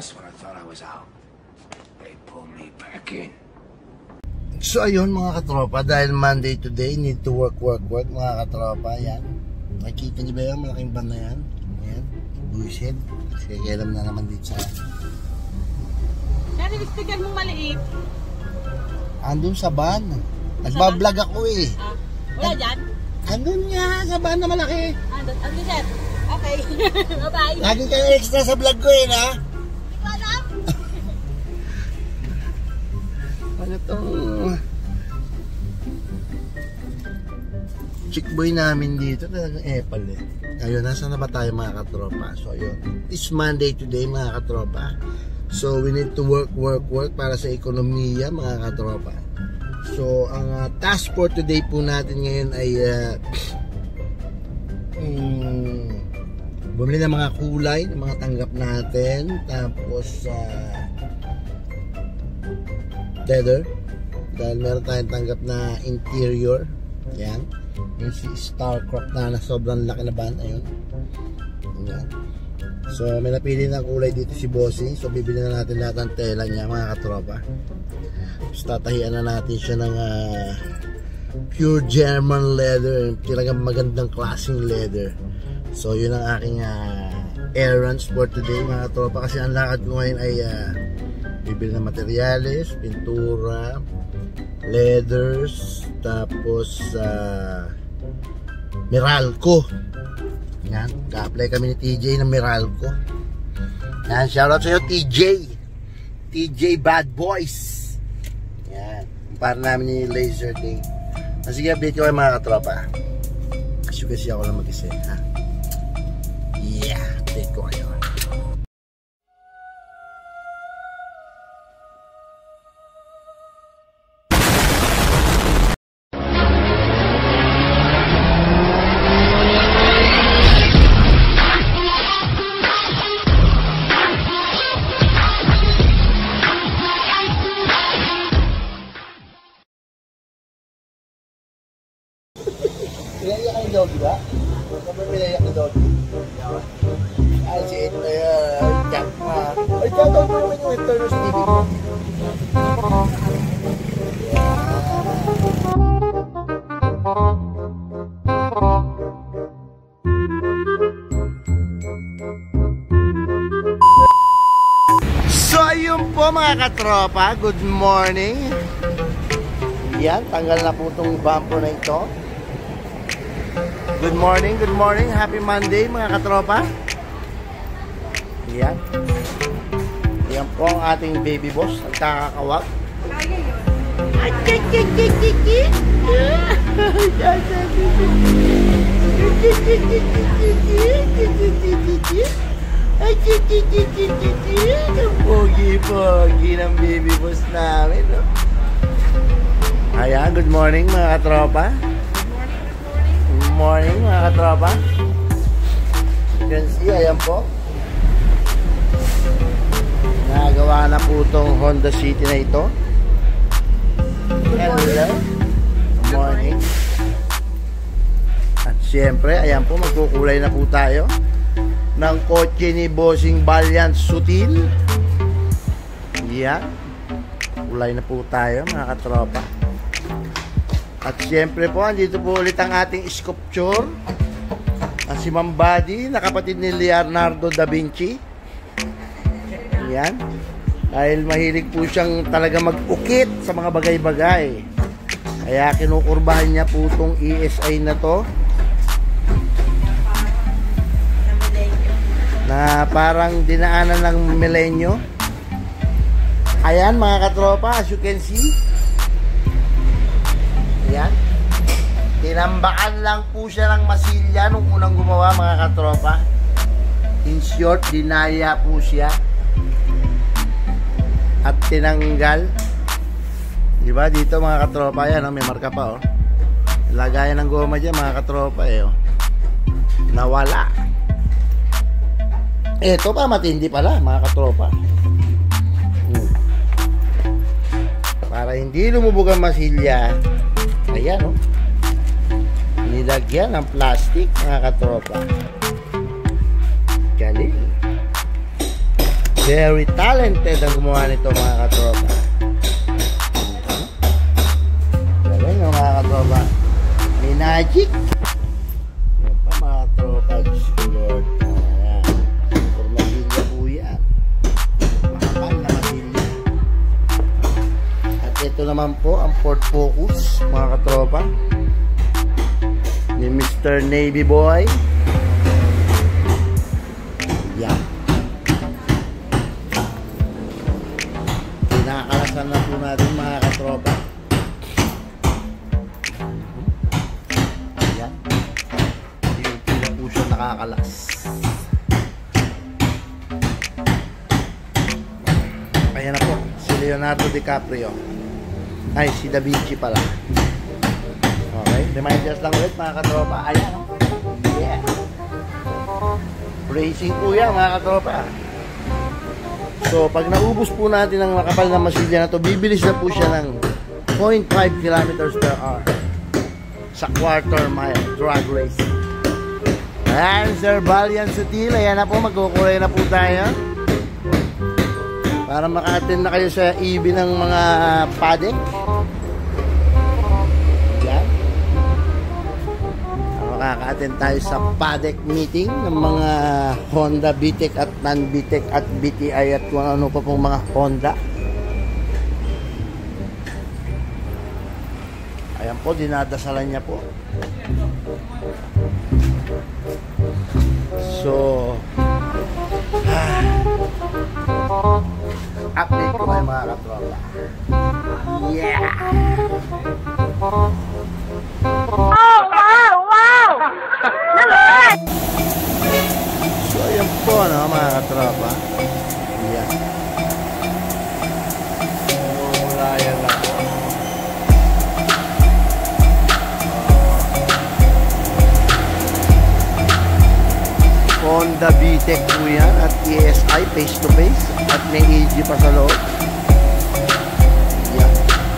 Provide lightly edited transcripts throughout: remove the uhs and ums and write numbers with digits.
Just when I thought I was out, they pulled me back in. So ayun mga katropa, dahil Monday today, need to work mga katropa. Yan, nakikita niyo ba yan? Malaking van na yan. Ayan, bullshit. Kasi kailam na naman dito sa narinig mong maliit. andun sa van. Nagbablog ako eh. Wala dyan? Andun nga, sa van na malaki. Andun sir. Okay. Bye-bye. Lagi kayo extra sa vlog ko eh, ha? Hindi ko alam. Ano tong chick boy namin dito, talagang epal eh. Ayun, nasa na ba tayo mga katropa? So ayun, it's Monday today mga katropa. So we need to work para sa ekonomiya mga katropa. So ang task for today po natin ngayon ay bumili ng mga kulay, ng mga tanggap natin. Tapos leather, dahil meron tayong tanggap na interior. Yan, yung si Starcroft na sobrang laki na van. Ayun. Yan. So may napili ng kulay dito si Bossing. So bibili na natin lahat ng tela niya mga katropa. So tatahian na natin siya ng pure German leather, talagang magandang klaseng leather. So yun ang aking errands for today mga katropa. Kasi ang lakad ko ngayon ay bibili ng materyales, pintura, leathers, tapos Meralco. Yan, ga-apply kami ni TJ ng Meralco. Yan, shoutout sa iyo TJ Bad Boys. Yan, para namin ni Laser Day. Sige, update ko kayo mga katropa. Kasi ako lang mag-isa, ha? Yeah, update ko kayo. Pinaiyak ni Doggy ba? Huwag ka ba pinaiyak ni Doggy? Ay, si Ito na yan. Jack ma. Ay, shoutout mo naman yung Eternal TV ko. So, ayun po mga katropa. Good morning. Yan, tanggal na po itong bumper na ito. Good morning, happy Monday mga katropa. Yan. Yan po ang ating baby boss, ang kakakawag. Pogi ng baby boss namin, no? Ayan, good morning mga katropa. Good morning mga katropa. You can see, ayan po, nagawa na po itong Honda City na ito. Hello. Good morning. At syempre, ayan po, magkukulay na po tayo ng kotse ni Bossing Valiant Sutil. Yan, kulay na po tayo mga katropa. At siyempre po, andito po ulit ang ating sculpture, si Ma'am Buddy, na kapatid ni Leonardo da Vinci. Yan, dahil mahilig po siyang talaga mag-ukit sa mga bagay-bagay, kaya kinukurbahan niya po itong ESI na to, na parang dinaanan ng milenyo. Ayan mga katropa, as you can see. Ayan, tinambakan lang po siya ng masilya nung unang gumawa mga katropa. In short, dinaya po siya at tinanggal. Diba dito mga katropa, yan, may marka pa, oh. Lagayan ng goma dyan mga katropa, eh, oh. Nawala. Ito pa, matindi pala mga katropa. Para hindi lumubog ang masilya, ayan, oh, nilagyan ng plastic mga katropa. Galing. Very talented ang gumawa nito mga katropa. Galing no, mga katropa. May magic. Yan pa mga katropa. Lord. Ayan. Formadilla po yan. Makapal na madilla. At ito naman po ang Ford Focus mga katropa ni Mr. Navy Boy. Yan. Pinakalasan na po natin mga katropa. Yan. Hindi na po siya nakakalas. Ayan na po. Si Leonardo DiCaprio. Ay, si Da Vinci pala. Okay. Reminders lang ulit mga katropa. Ayan. Yeah. Racing po yan mga katropa. So, pag naubos po natin ang makapal na masilya na to, bibilis na po siya ng 0.5 kilometers per hour sa quarter mile drag race. Ayan, Sir Valiant Sutil. Ayan na po, magkukulay na po tayo para maka-attend na kayo sa EV ng mga paddock. Ayan. Makaka-attend tayo sa paddock meeting ng mga Honda VTEC at non-VTEC at BTI at kung ano pa pong mga Honda. Ayan po, dinadasalan niya po. So, update ko kayo mga katropa. Yeah! So, ayan po, no, mga katropa. Yeah. Wala yan lang po. Honda VTEC po yan at ESI face to face at may AG pa sa loob. Yeah.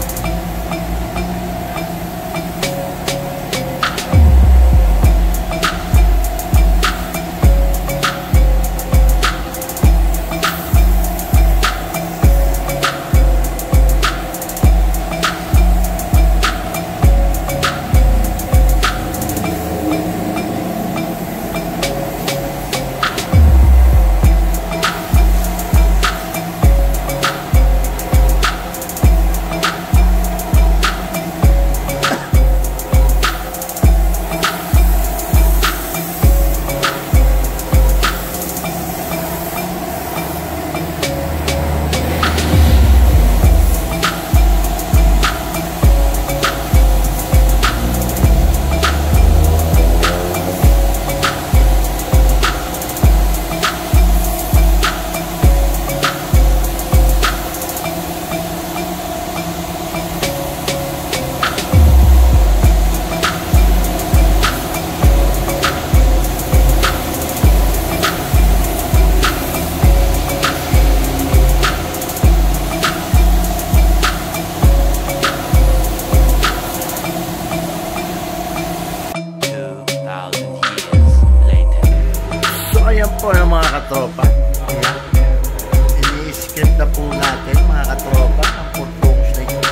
po ng mga katropa. Ini-script na po natin mga katropa ang purpose na ito.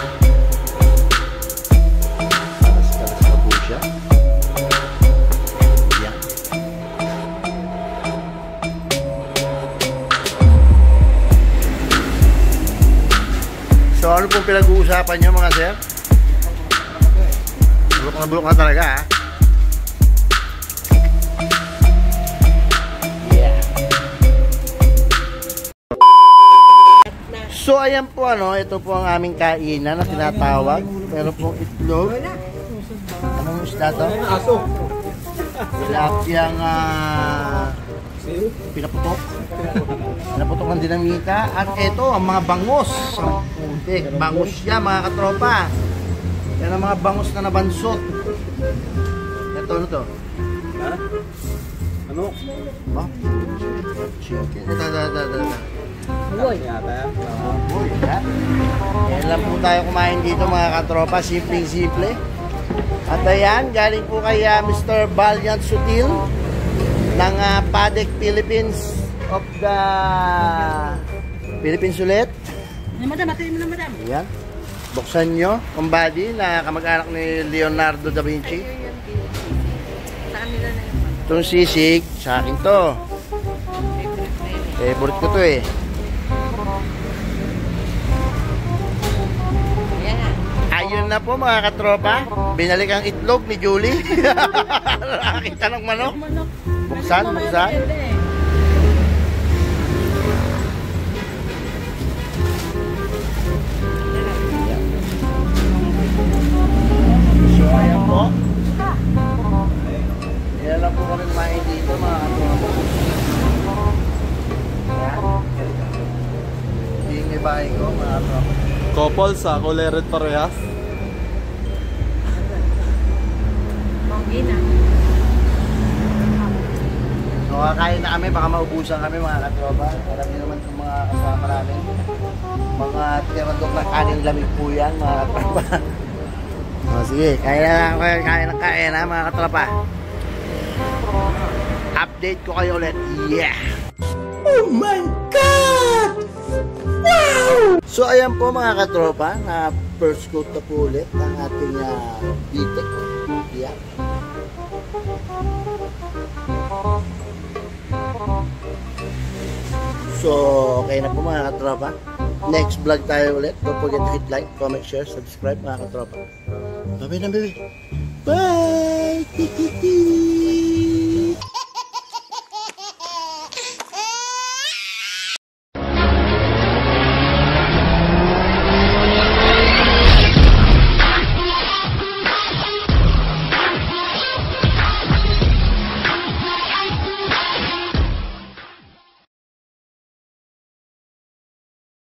Kalas-kalas na po siya. Yan. So ano pong pinag-uusapan nyo mga sir? Bulok na talaga ha. So ayan po ano, ito po ang aming kainan na tinatawag. Meron pong itlog. Anong isda to? Aso. Tilapiyang pinaputok. Pinaputok ng dinamita. At ito ang mga bangus. Ang putik. Bangus yan mga katropa. Yan ang mga bangus na nabansot. Ito ano to? Ha? Ano? Ba? Chicken. Ito. Uy. Uy, ha? Yan lang po tayo kumain dito mga katropa. Simpleng-simple. At ayan, galing po kay Mr. Valiant Sutil ng Paddock Philippines of the Philippines ulit. Madam, atuloy mo na, madam. Ayan. Buksan nyo ang body na kamag-anak ni Leonardo da Vinci. Sa kanila na yun. Itong sisig, sa akin to. Favorite ko to eh. Ayun na po mga katropa. Binalik ang itlog ni Julie. Nakakita ng manok. Buksan, buksan. So ayan po. Yan lang po kami kumain dito mga katropa. Hindi yung ibahin ko mga katropa. Couple sa Coleret parehas. Monggi na. So kakain na kami, baka maubusan kami mga katropa. Alam niyo naman itong mga kasama namin. Mga tirandok na kanin lamig po yan mga katropa. O sige, kain na kain ha mga katropa. Update ko kayo ulit. Yeah! Oh my God! Wow! So ayan po mga katropa, na first coat na po ulit ng ating bitek. Yeah. So okay na po mga katropa. Next vlog tayo ulit. Don't forget to hit like, comment, share, subscribe mga katropa. Bye-bye na baby. Bye!